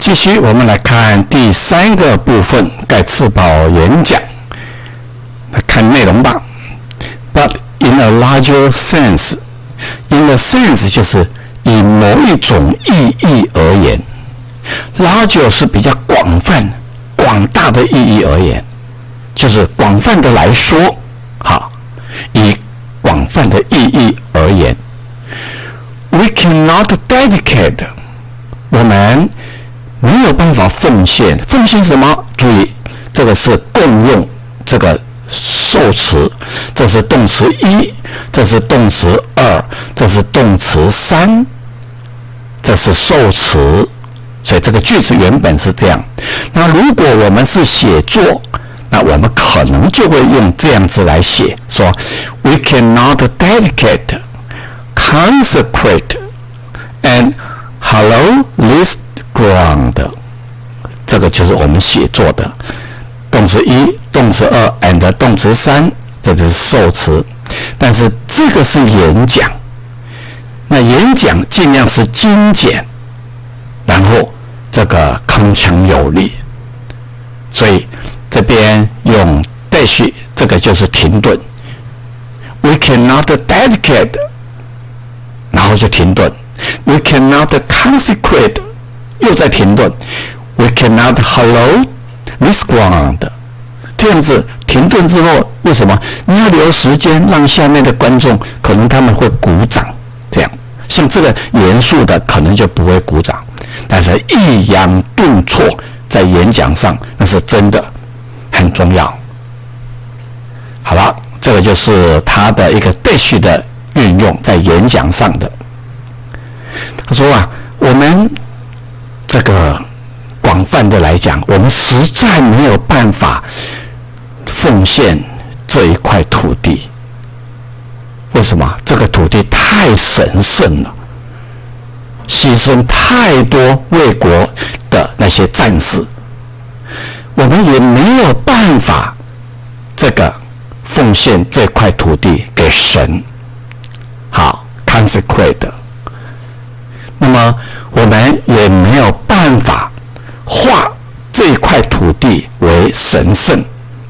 继续我们来看第3个部分，盖茨堡演讲。来看内容吧。But in a larger sense, in a sense 就是以某一种意义而言 ，larger 是比较广泛、广大的意义而言，就是广泛的来说，好，以广泛的意义而言 ，we cannot dedicate， 我们没有办法奉献，奉献什么？注意，这个是共用这个受词，这是动词1，这是动词2，这是动词3，这是受词，所以这个句子原本是这样。那如果我们是写作，那我们可能就会用这样子来写，说 We cannot dedicate, consecrate, and hallow this ground， 这个就是我们写作的动词1、动词2 and 动词3，这个是受词。但是这个是演讲，那演讲尽量是精简，然后这个铿锵有力，所以这边用 dash， 这个就是停顿。We cannot dedicate， 然后就停顿。We cannot consecrate， 又在停顿。We cannot hallow this ground， 这样子停顿之后，为什么？你要留时间让下面的观众可能他们会鼓掌，这样像这个严肃的可能就不会鼓掌，但是抑扬顿挫在演讲上那是真的很重要。好了，这个就是他的一个 dash 的运用在演讲上的。他说啊，我们这个广泛的来讲，我们实在没有办法奉献这一块土地。为什么？这个土地太神圣了，牺牲太多为国的那些战士，我们也没有办法这个奉献这块土地给神。好 ，consecrate。那么我们也没有办法化这一块土地为神圣。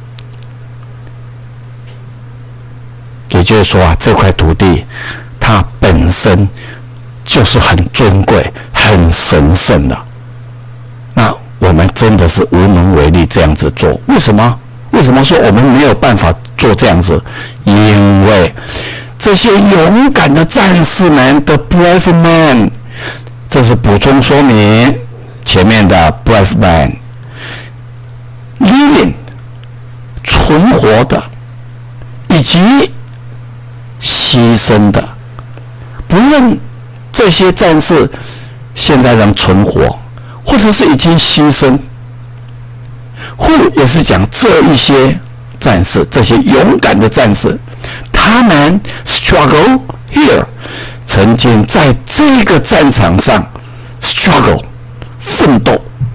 也就是说啊，这块土地它本身就是很尊贵、很神圣的。那我们真的是无能为力这样子做。为什么？为什么说我们没有办法做这样子？因为这些勇敢的战士们的 brave man， 这是补充说明前面的 brave man living 存活的，以及牺牲的，不论这些战士现在能存活，或者是已经牺牲，或也是讲这一些战士，这些勇敢的战士，他们 struggle here， 曾经在这个战场上 struggle 奋斗，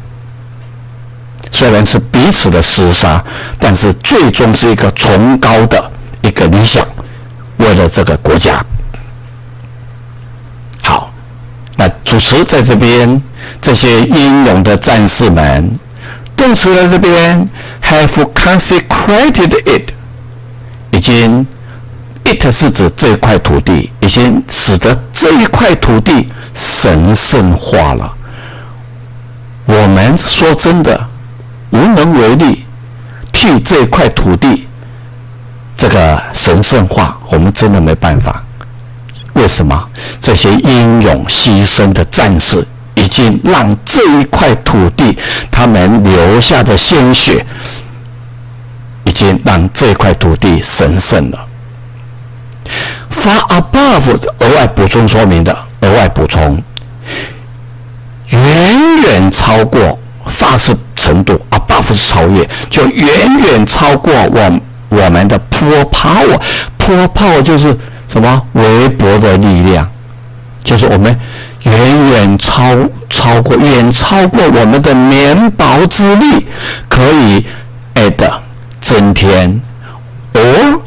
虽然是彼此的厮杀，但是最终是一个崇高的一个理想。为了这个国家，好，那主词在这边，这些英勇的战士们，动词在这边 have consecrated it， 已经 it 是指这块土地，已经使得这一块土地神圣化了。我们说真的无能为力，替这块土地这个神圣化，我们真的没办法。为什么？这些英勇牺牲的战士已经让这一块土地他们留下的鲜血，已经让这块土地神圣了。Far above 额外补充说明的额外补充，远远超过 far 是程度 ，above 是超越，就远远超过我们的 poor power。poor power 就是什么？微薄的力量，就是我们远超过我们的绵薄之力，可以 add 增添 or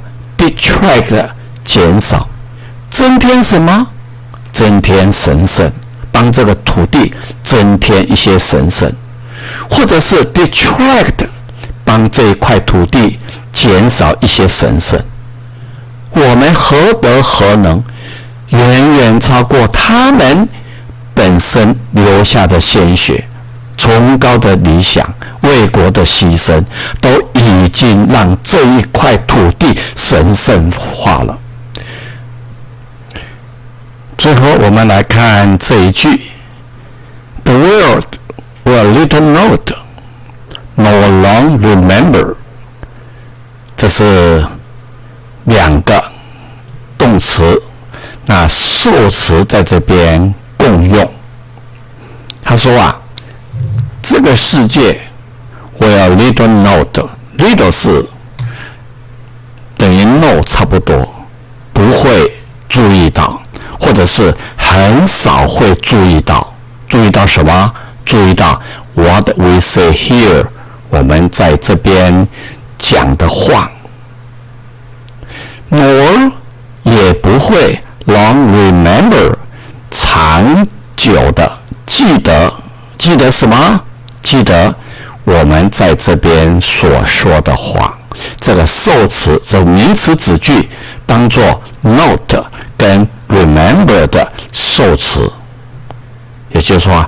detract 减少，增添什么？增添神圣，把帮这个土地增添一些神圣，或者是 detract 帮这一块土地减少一些神圣。我们何德何能，远远超过他们本身留下的鲜血、崇高的理想、为国的牺牲，都已经让这一块土地神圣化了。最后我们来看这一句 ：The world will little note, nor long remember。这是两个动词，那受词在这边共用。他说啊，这个世界 will little note，little 是等于 no 差不多，不会注意到，或者是很少会注意到。注意到什么？注意到 what we say here， 我们在这边讲的话。nor 也不会 long remember， 长久的记得。记得什么？记得我们在这边所说的话。这个受词，这个名词子句当作 note 跟 remember 的受词。也就是说，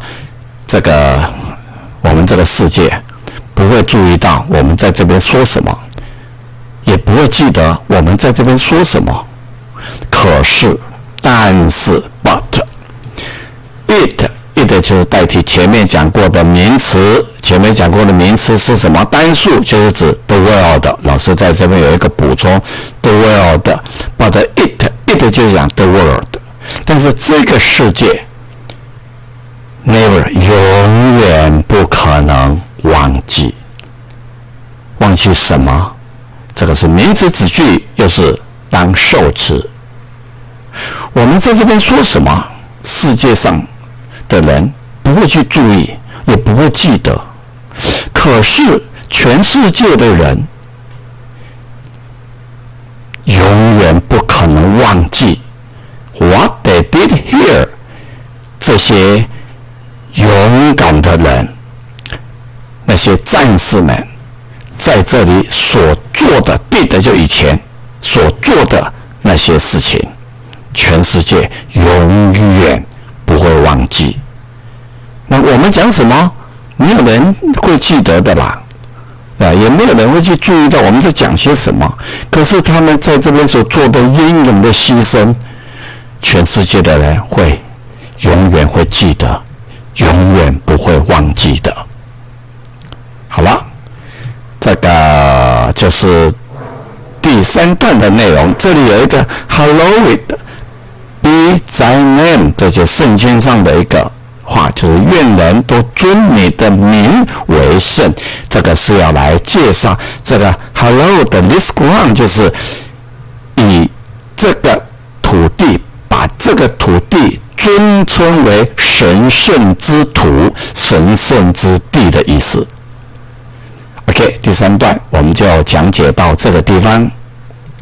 我们这个世界不会注意到我们在这边说什么，也不会记得我们在这边说什么。可是，但是 but it 就是代替前面讲过的名词。前面讲过的名词是什么？单数就是指 the world。老师在这边有一个补充 ，the world。but it 就是讲 the world。但是这个世界 never 永远不可能忘记。忘记什么？这个是名词子句，又是当受词。我们在这边说什么？世界上的人不会去注意，也不会记得。可是全世界的人永远不可能忘记 what they did here。 这些勇敢的人，那些战士们在这里所做的 did 就以前所做的那些事情，全世界永远不会忘记。那我们讲什么？没有人会记得的啦，也没有人会去注意到我们在讲些什么。可是他们在这边所做的英勇的牺牲，全世界的人永远会记得，永远不会忘记的。好了，这个就是第3段的内容。这里有一个 Hallowed be thy name， 这就是圣经上的一个话，就是愿人都尊你的名为圣。这个是要来介绍这个 Hallowed this ground， 就是以这个土地，把这个土地尊称为神圣之土、神圣之地的意思。OK， 第3段我们就讲解到这个地方。